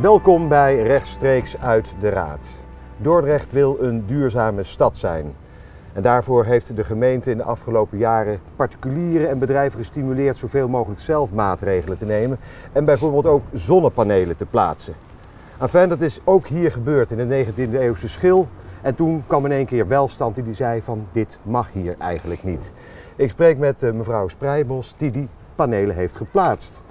Welkom bij Rechtstreeks uit de Raad. Dordrecht wil een duurzame stad zijn. En daarvoor heeft de gemeente in de afgelopen jaren particulieren en bedrijven gestimuleerd zoveel mogelijk zelf maatregelen te nemen en bijvoorbeeld ook zonnepanelen te plaatsen. Enfin, dat is ook hier gebeurd in de 19e eeuwse Schil. En toen kwam in één keer Welstand die zei van dit mag hier eigenlijk niet. Ik spreek met mevrouw Sprijbos die panelen heeft geplaatst.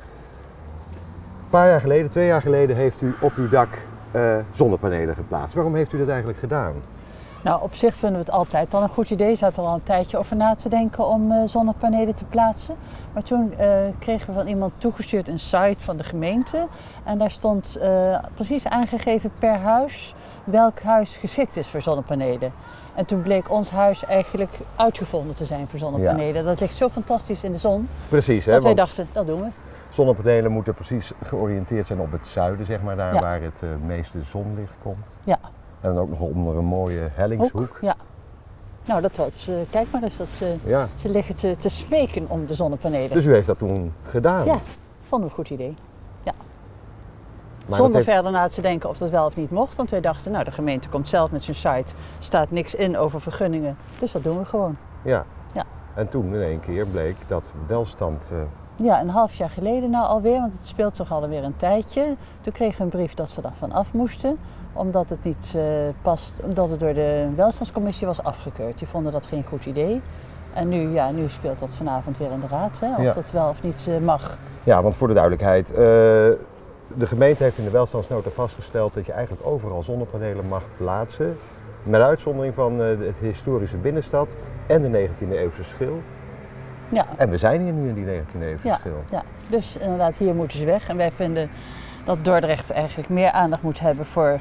Een paar jaar geleden, 2 jaar geleden, heeft u op uw dak zonnepanelen geplaatst. Waarom heeft u dat eigenlijk gedaan? Nou, op zich vinden we het altijd al een goed idee. Zaten er al een tijdje over na te denken om zonnepanelen te plaatsen. Maar toen kregen we van iemand toegestuurd een site van de gemeente. En daar stond precies aangegeven per huis welk huis geschikt is voor zonnepanelen. En toen bleek ons huis eigenlijk uitgevonden te zijn voor zonnepanelen. Ja. Dat ligt zo fantastisch in de zon. Precies, hè? Dat wij dachten, dat doen we. Zonnepanelen moeten precies georiënteerd zijn op het zuiden, zeg maar, daar waar het meeste zonlicht komt. Ja. En dan ook nog onder een mooie hellingshoek. Ja. Nou, dat was, kijk maar eens, ze liggen te smeken om de zonnepanelen. Dus u heeft dat toen gedaan? Ja, vonden we een goed idee. Ja. Maar zonder verder na te denken of dat wel of niet mocht. Want wij dachten, nou, de gemeente komt zelf met zijn site, staat niks in over vergunningen. Dus dat doen we gewoon. Ja. Ja. En toen in één keer bleek dat Welstand... Ja, een half jaar geleden nou alweer, want het speelt toch alweer een tijdje. Toen kregen we een brief dat ze daarvan af moesten, omdat het niet past, omdat het door de welstandscommissie was afgekeurd. Die vonden dat geen goed idee. En nu speelt dat vanavond weer in de raad, hè, of dat wel of niet mag. Ja, want voor de duidelijkheid, de gemeente heeft in de welstandsnota vastgesteld dat je eigenlijk overal zonnepanelen mag plaatsen. Met uitzondering van het historische binnenstad en de 19e eeuwse Schil. Ja. En we zijn hier nu in die 19e eeuwse Schil. Ja, dus inderdaad, hier moeten ze weg. En wij vinden dat Dordrecht eigenlijk meer aandacht moet hebben voor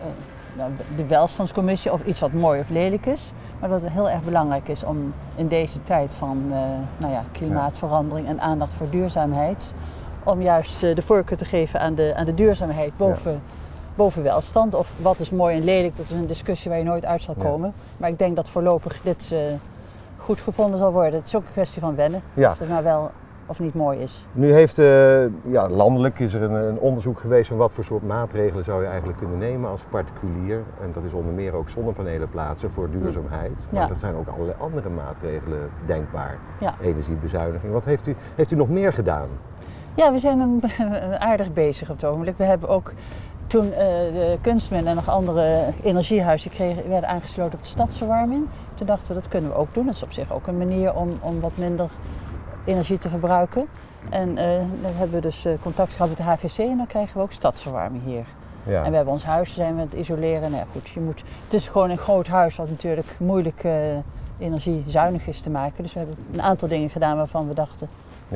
de welstandscommissie of iets wat mooi of lelijk is. Maar dat het heel erg belangrijk is om in deze tijd van klimaatverandering en aandacht voor duurzaamheid, om juist de voorkeur te geven aan de duurzaamheid boven welstand. Of wat is mooi en lelijk, dat is een discussie waar je nooit uit zal komen. Maar ik denk dat voorlopig dit goed gevonden zal worden. Het is ook een kwestie van wennen, of het nou wel of niet mooi is. Nu heeft landelijk is er een onderzoek geweest van wat voor soort maatregelen zou je eigenlijk kunnen nemen als particulier. En dat is onder meer ook zonnepanelen plaatsen voor duurzaamheid. Maar er zijn ook allerlei andere maatregelen denkbaar. Ja. Energiebezuiniging. Wat heeft u nog meer gedaan? Ja, we zijn aardig bezig op het ogenblik. We hebben ook toen de Kunstmin en nog andere energiehuizen werden aangesloten op de stadsverwarming. Toen dachten we, dat kunnen we ook doen. Dat is op zich ook een manier om wat minder energie te verbruiken. En dan hebben we dus contact gehad met de HVC en dan krijgen we ook stadsverwarming hier. Ja. En we hebben ons huis, zijn we aan het isoleren. Nou ja, goed, het is gewoon een groot huis wat natuurlijk moeilijk energiezuinig is te maken. Dus we hebben een aantal dingen gedaan waarvan we dachten,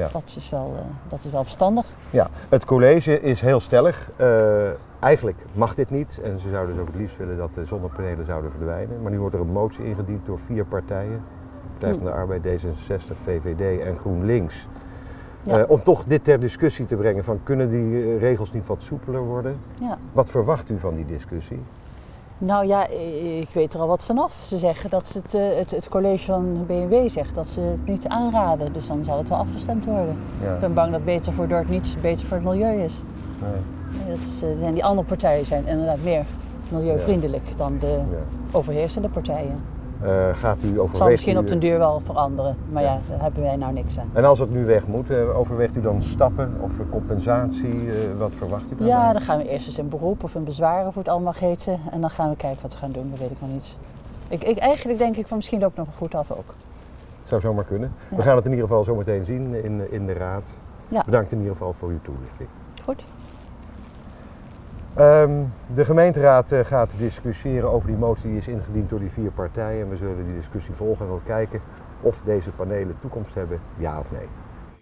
dat is wel verstandig. Ja, het college is heel stellig. Eigenlijk mag dit niet en ze zouden dus ook het liefst willen dat de zonnepanelen zouden verdwijnen. Maar nu wordt er een motie ingediend door 4 partijen. Partij van de Arbeid, D66, VVD en GroenLinks. Ja. Om toch dit ter discussie te brengen van kunnen die regels niet wat soepeler worden? Ja. Wat verwacht u van die discussie? Nou ja, ik weet er al wat vanaf. Ze zeggen dat het college van BMW zegt dat ze het niet aanraden. Dus dan zal het wel afgestemd worden. Ja. Ik ben bang dat beter voor Dordt niet beter voor het milieu is. Nee. En die andere partijen zijn inderdaad meer milieuvriendelijk dan de overheersende partijen. Het zal misschien op den duur wel veranderen, maar daar hebben wij nou niks aan. En als het nu weg moet, overweegt u dan stappen of compensatie? Wat verwacht u dan? Ja, dan gaan we eerst eens in beroep of in bezwaren, of het allemaal heten. En dan gaan we kijken wat we gaan doen, dat weet ik nog niet. Eigenlijk denk ik van misschien loopt het nog goed af ook. Het zou zomaar kunnen. Ja. We gaan het in ieder geval zo meteen zien in de raad. Ja. Bedankt in ieder geval voor uw toelichting. Goed. De gemeenteraad gaat discussiëren over die motie die is ingediend door die 4 partijen. En we zullen die discussie volgen en wel kijken of deze panelen toekomst hebben, ja of nee.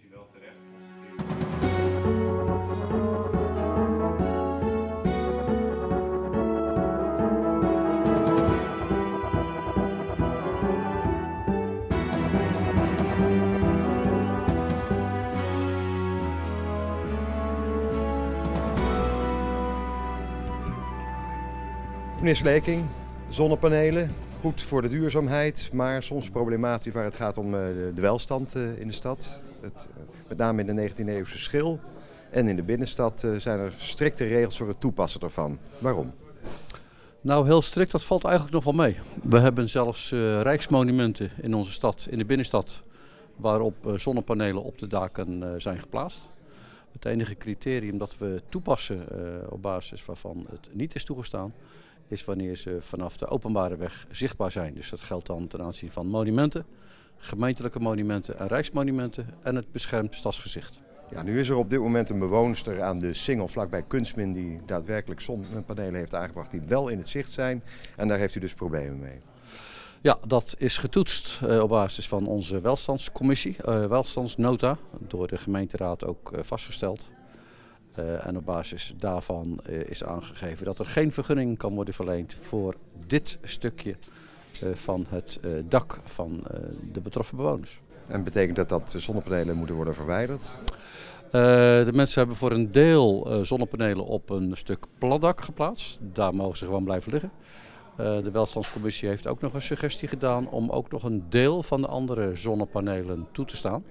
Meneer Sleking, zonnepanelen, goed voor de duurzaamheid, maar soms problematisch waar het gaat om de welstand in de stad. Met name in de 19e eeuwse Schil. En in de binnenstad zijn er strikte regels voor het toepassen ervan. Waarom? Nou, heel strikt, dat valt eigenlijk nog wel mee. We hebben zelfs rijksmonumenten in onze stad, in de binnenstad, waarop zonnepanelen op de daken zijn geplaatst. Het enige criterium dat we toepassen op basis waarvan het niet is toegestaan, is wanneer ze vanaf de openbare weg zichtbaar zijn. Dus dat geldt dan ten aanzien van monumenten, gemeentelijke monumenten en rijksmonumenten en het beschermd stadsgezicht. Ja, nu is er op dit moment een bewoonster aan de Singel vlakbij Kunstmin die daadwerkelijk zonnepanelen heeft aangebracht die wel in het zicht zijn. En daar heeft u dus problemen mee. Ja, dat is getoetst op basis van onze welstandscommissie, welstandsnota, door de gemeenteraad ook vastgesteld. En op basis daarvan is aangegeven dat er geen vergunning kan worden verleend voor dit stukje van het dak van de betroffen bewoners. En betekent dat zonnepanelen moeten worden verwijderd? De mensen hebben voor een deel zonnepanelen op een stuk platdak geplaatst. Daar mogen ze gewoon blijven liggen. De welstandscommissie heeft ook nog een suggestie gedaan om ook nog een deel van de andere zonnepanelen toe te staan.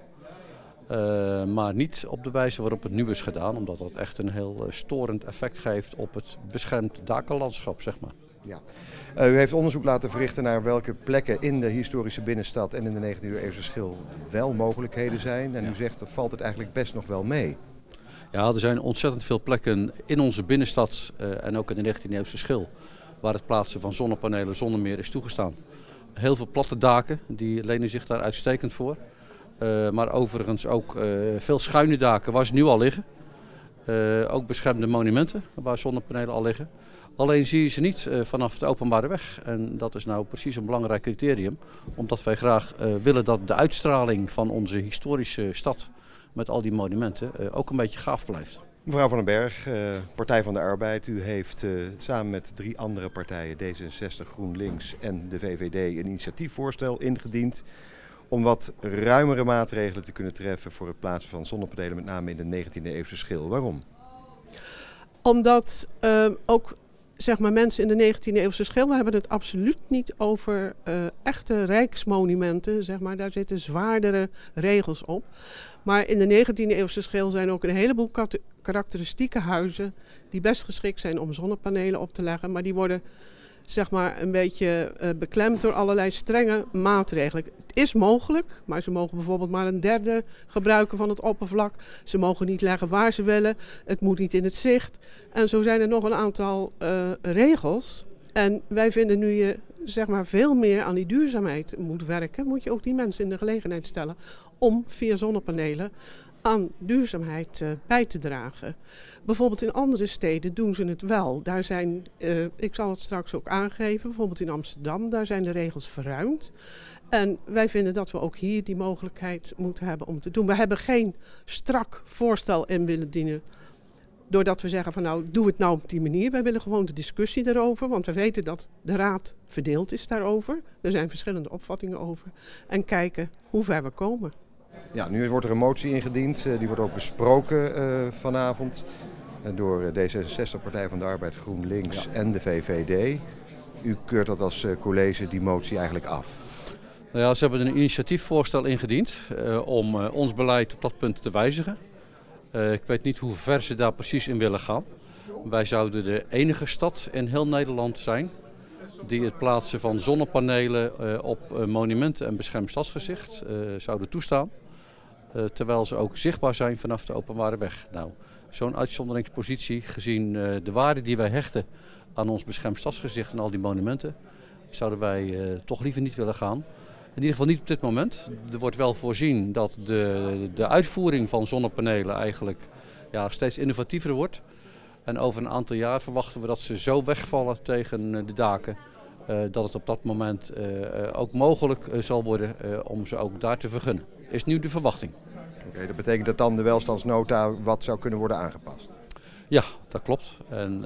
Maar niet op de wijze waarop het nu is gedaan, omdat dat echt een heel storend effect geeft op het beschermd dakenlandschap, zeg maar. Ja. U heeft onderzoek laten verrichten naar welke plekken in de historische binnenstad en in de 19e-eeuwse Schil wel mogelijkheden zijn. En u zegt dat valt het eigenlijk best nog wel mee. Ja, er zijn ontzettend veel plekken in onze binnenstad en ook in de 19e-eeuwse Schil waar het plaatsen van zonnepanelen zonder meer is toegestaan. Heel veel platte daken, die lenen zich daar uitstekend voor. Maar overigens ook veel schuine daken waar ze nu al liggen. Ook beschermde monumenten waar zonnepanelen al liggen. Alleen zie je ze niet vanaf de openbare weg. En dat is nou precies een belangrijk criterium. Omdat wij graag willen dat de uitstraling van onze historische stad met al die monumenten ook een beetje gaaf blijft. Mevrouw van den Berg, Partij van de Arbeid. U heeft samen met 3 andere partijen, D66, GroenLinks en de VVD, een initiatiefvoorstel ingediend om wat ruimere maatregelen te kunnen treffen voor het plaatsen van zonnepanelen, met name in de 19e-eeuwse Schil. Waarom? Omdat ook zeg maar, mensen in de 19e-eeuwse Schil, we hebben het absoluut niet over echte rijksmonumenten. Zeg maar. Daar zitten zwaardere regels op. Maar in de 19e-eeuwse Schil zijn ook een heleboel karakteristieke huizen die best geschikt zijn om zonnepanelen op te leggen. Maar die worden zeg maar, een beetje beklemd door allerlei strenge maatregelen. Het is mogelijk, maar ze mogen bijvoorbeeld maar een derde gebruiken van het oppervlak. Ze mogen niet leggen waar ze willen. Het moet niet in het zicht. En zo zijn er nog een aantal regels. En wij vinden nu je zeg maar, veel meer aan die duurzaamheid moet werken, moet je ook die mensen in de gelegenheid stellen om via zonnepanelen aan duurzaamheid bij te dragen. Bijvoorbeeld in andere steden doen ze het wel. Daar zijn, ik zal het straks ook aangeven, bijvoorbeeld in Amsterdam, daar zijn de regels verruimd. En wij vinden dat we ook hier die mogelijkheid moeten hebben om te doen. We hebben geen strak voorstel in willen dienen, doordat we zeggen van nou, doe het nou op die manier. Wij willen gewoon de discussie daarover, want we weten dat de raad verdeeld is daarover. Er zijn verschillende opvattingen over. En kijken hoe ver we komen. Ja, nu wordt er een motie ingediend. Die wordt ook besproken vanavond door D66, Partij van de Arbeid, GroenLinks en de VVD. U keurt dat als college, die motie, eigenlijk af? Nou ja, ze hebben een initiatiefvoorstel ingediend om ons beleid op dat punt te wijzigen. Ik weet niet hoe ver ze daar precies in willen gaan. Wij zouden de enige stad in heel Nederland zijn die het plaatsen van zonnepanelen op monumenten en beschermd stadsgezicht zouden toestaan. Terwijl ze ook zichtbaar zijn vanaf de openbare weg. Nou, zo'n uitzonderingspositie, gezien de waarde die wij hechten aan ons beschermd stadsgezicht en al die monumenten, zouden wij toch liever niet willen gaan. In ieder geval niet op dit moment. Er wordt wel voorzien dat de uitvoering van zonnepanelen eigenlijk steeds innovatiever wordt. En over een aantal jaar verwachten we dat ze zo wegvallen tegen de daken dat het op dat moment ook mogelijk zal worden om ze ook daar te vergunnen. Is nu de verwachting. Oké, dat betekent dat dan de welstandsnota wat zou kunnen worden aangepast? Ja, dat klopt. En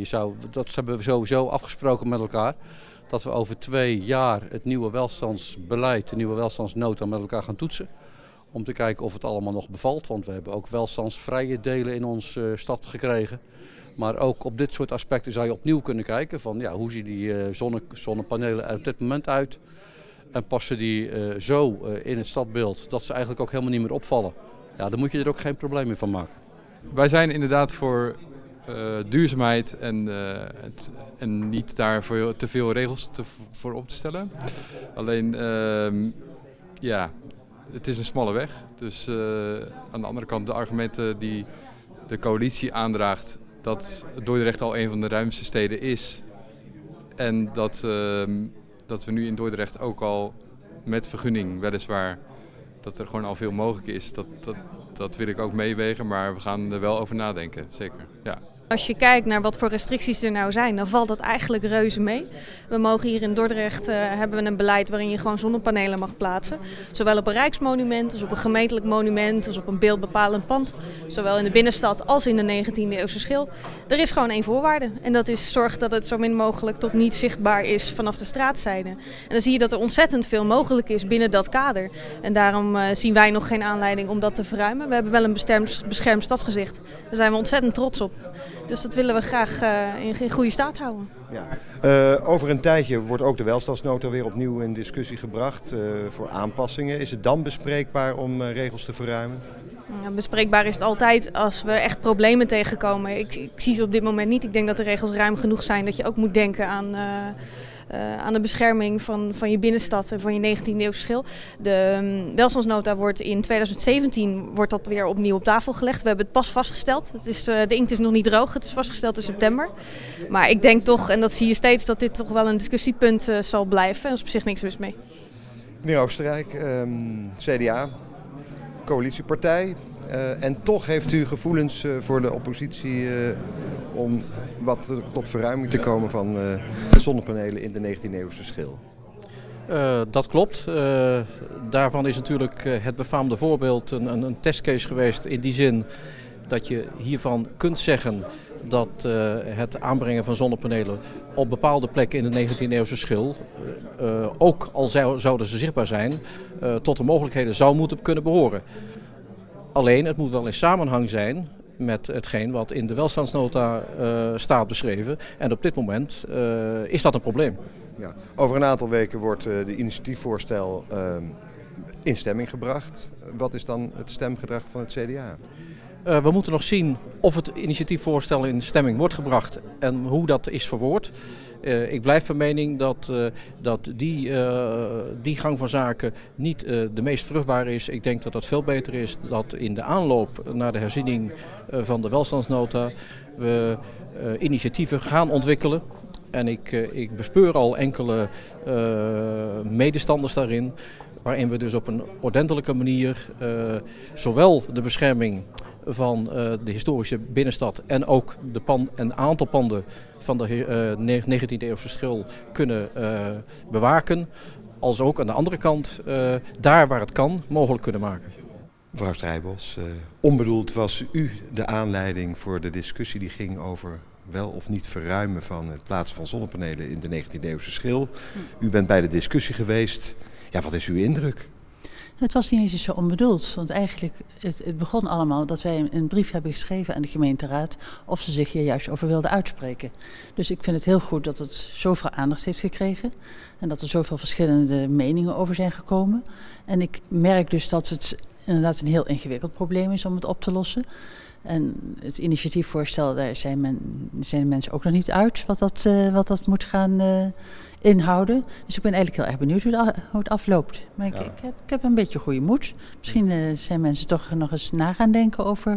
dat hebben we sowieso afgesproken met elkaar. Dat we over 2 jaar het nieuwe welstandsbeleid, de nieuwe welstandsnota met elkaar gaan toetsen. Om te kijken of het allemaal nog bevalt. Want we hebben ook welstandsvrije delen in onze stad gekregen. Maar ook op dit soort aspecten zou je opnieuw kunnen kijken. Van, hoe zien die zonnepanelen er op dit moment uit? En passen die zo in het stadbeeld dat ze eigenlijk ook helemaal niet meer opvallen. Ja, dan moet je er ook geen probleem meer van maken. Wij zijn inderdaad voor duurzaamheid en niet daar te veel regels voor op te stellen. Alleen, het is een smalle weg. Dus aan de andere kant de argumenten die de coalitie aandraagt dat Dordrecht al een van de ruimste steden is. En dat we nu in Dordrecht ook al met vergunning weliswaar dat er gewoon al veel mogelijk is. Dat wil ik ook meewegen, maar we gaan er wel over nadenken, zeker. Ja. Als je kijkt naar wat voor restricties er nou zijn, dan valt dat eigenlijk reuze mee. We mogen hier in Dordrecht hebben we een beleid waarin je gewoon zonnepanelen mag plaatsen. Zowel op een rijksmonument, als op een gemeentelijk monument, als op een beeldbepalend pand. Zowel in de binnenstad als in de 19e eeuwse schil. Er is gewoon één voorwaarde en dat is zorg dat het zo min mogelijk tot niet zichtbaar is vanaf de straatzijde. En dan zie je dat er ontzettend veel mogelijk is binnen dat kader. En daarom zien wij nog geen aanleiding om dat te verruimen. We hebben wel een beschermd stadsgezicht. Daar zijn we ontzettend trots op. Dus dat willen we graag in goede staat houden. Ja. Over een tijdje wordt ook de welstandsnota weer opnieuw in discussie gebracht voor aanpassingen. Is het dan bespreekbaar om regels te verruimen? Ja, bespreekbaar is het altijd als we echt problemen tegenkomen. Ik zie ze op dit moment niet. Ik denk dat de regels ruim genoeg zijn dat je ook moet denken aan de bescherming van je binnenstad en van je 19e eeuwse schil. De welstandsnota wordt in 2017 weer opnieuw op tafel gelegd. We hebben het pas vastgesteld. De inkt is nog niet droog. Het is vastgesteld in september. Maar ik denk toch, en dat zie je steeds, dat dit toch wel een discussiepunt zal blijven. En er is op zich niks mis mee. Meneer Oostenrijk, CDA, coalitiepartij. En toch heeft u gevoelens voor de oppositie om wat tot verruiming te komen van zonnepanelen in de 19e eeuwse schil. Dat klopt. Daarvan is natuurlijk het befaamde voorbeeld een testcase geweest in die zin dat je hiervan kunt zeggen dat het aanbrengen van zonnepanelen op bepaalde plekken in de 19e eeuwse schil, ook al zouden ze zichtbaar zijn, tot de mogelijkheden zou moeten kunnen behoren. Alleen, het moet wel in samenhang zijn met hetgeen wat in de welstandsnota staat beschreven. En op dit moment is dat een probleem. Ja. Over een aantal weken wordt de initiatiefvoorstel in stemming gebracht. Wat is dan het stemgedrag van het CDA? We moeten nog zien of het initiatiefvoorstel in stemming wordt gebracht en hoe dat is verwoord. Ik blijf van mening dat die gang van zaken niet de meest vruchtbare is. Ik denk dat het veel beter is dat in de aanloop naar de herziening van de welstandsnota we initiatieven gaan ontwikkelen. En ik bespeur al enkele medestanders daarin, waarin we dus op een ordentelijke manier zowel de bescherming van de historische binnenstad en ook een aantal panden van de 19e eeuwse schil kunnen bewaken, als ook aan de andere kant daar waar het kan mogelijk kunnen maken. Mevrouw Strijbos, onbedoeld was u de aanleiding voor de discussie die ging over wel of niet verruimen van het plaatsen van zonnepanelen in de 19e eeuwse schil. U bent bij de discussie geweest. Ja, wat is uw indruk? Het was niet eens zo onbedoeld, want eigenlijk het begon allemaal dat wij een brief hebben geschreven aan de gemeenteraad of ze zich hier juist over wilden uitspreken. Dus ik vind het heel goed dat het zoveel aandacht heeft gekregen en dat er zoveel verschillende meningen over zijn gekomen. En ik merk dus dat het inderdaad een heel ingewikkeld probleem is om het op te lossen. En het initiatiefvoorstel, daar zijn de mensen ook nog niet uit wat dat moet gaan inhouden. Dus ik ben eigenlijk heel erg benieuwd hoe het afloopt. Maar ik heb een beetje goede moed. Misschien zijn mensen toch nog eens na gaan denken over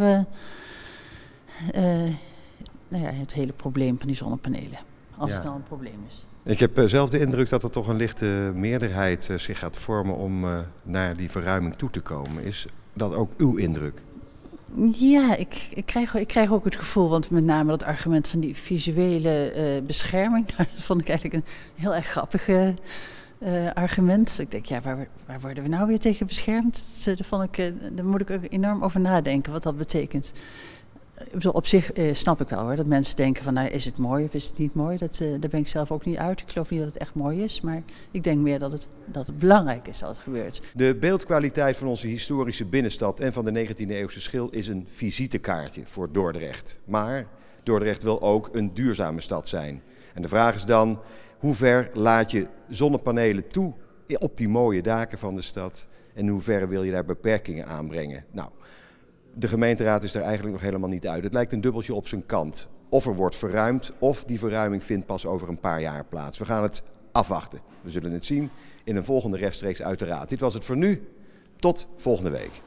het hele probleem van die zonnepanelen. Als het al een probleem is. Ik heb zelf de indruk dat er toch een lichte meerderheid zich gaat vormen om naar die verruiming toe te komen. Is dat ook uw indruk? Ja, ik krijg ook het gevoel, want met name dat argument van die visuele bescherming, dat vond ik eigenlijk een heel erg grappig argument. Ik denk, ja, waar worden we nou weer tegen beschermd? Daar moet ik ook enorm over nadenken wat dat betekent. Ik bedoel, op zich snap ik wel hoor, dat mensen denken van nou, is het mooi of is het niet mooi? Daar ben ik zelf ook niet uit. Ik geloof niet dat het echt mooi is, maar ik denk meer dat het belangrijk is dat het gebeurt. De beeldkwaliteit van onze historische binnenstad en van de 19e eeuwse schil is een visitekaartje voor Dordrecht. Maar Dordrecht wil ook een duurzame stad zijn. En de vraag is dan, hoe ver laat je zonnepanelen toe op die mooie daken van de stad? En in hoeverre wil je daar beperkingen aanbrengen? Nou, de gemeenteraad is er eigenlijk nog helemaal niet uit. Het lijkt een dubbeltje op zijn kant. Of er wordt verruimd, of die verruiming vindt pas over een paar jaar plaats. We gaan het afwachten. We zullen het zien in een volgende rechtstreeks uit de raad. Dit was het voor nu. Tot volgende week.